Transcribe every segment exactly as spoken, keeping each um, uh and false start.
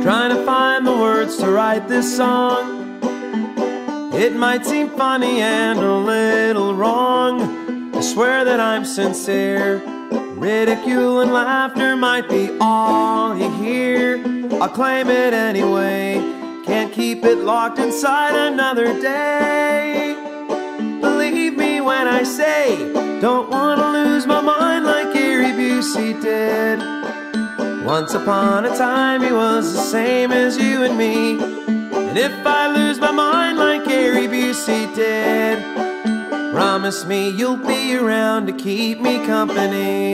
trying to find the words to write this song. It might seem funny and a little wrong. I swear that I'm sincere. Ridicule and laughter might be all you hear. I'll claim it anyway. Can't keep it locked inside another day. Believe me when I say, don't want to lose my mind like Gary Busey did. Once upon a time he was the same as you and me. And if I lose my mind like Gary Busey did, promise me you'll be around to keep me company.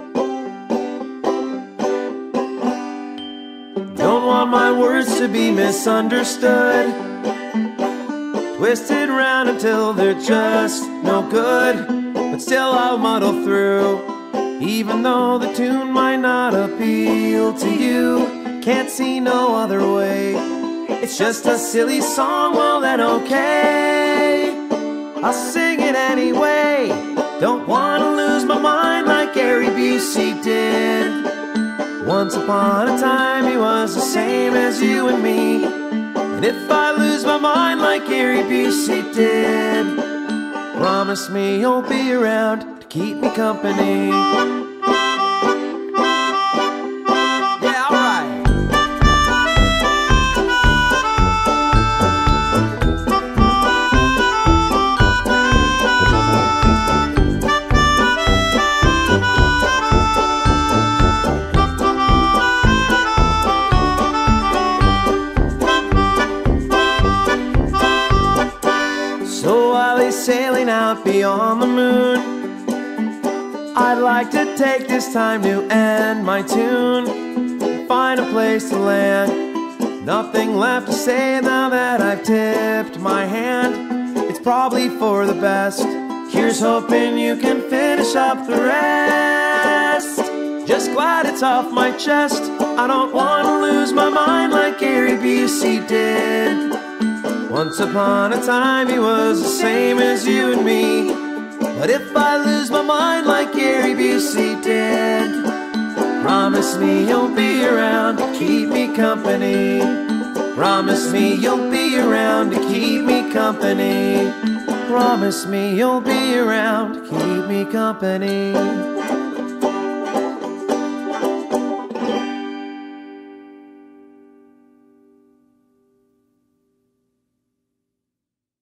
Don't want my words to be misunderstood, twisted round until they're just no good. But still I'll muddle through, even though the tune might not appeal to you. Can't see no other way. It's just a silly song, well then okay, I'll sing it anyway. Don't want to lose my mind like Gary Busey did. Once upon a time he was the same as you and me. And if I lose my mind like Gary Busey did, promise me you'll be around to keep me company. Sailing out beyond the moon, I'd like to take this time to end my tune, find a place to land. Nothing left to say now that I've tipped my hand. It's probably for the best. Here's hoping you can finish up the rest. Just glad it's off my chest. I don't want to lose my mind like Gary Busey did. Once upon a time he was the same as you and me. But if I lose my mind like Gary Busey did, promise me you'll be around to keep me company. Promise me you'll be around to keep me company. Promise me you'll be around to keep me company.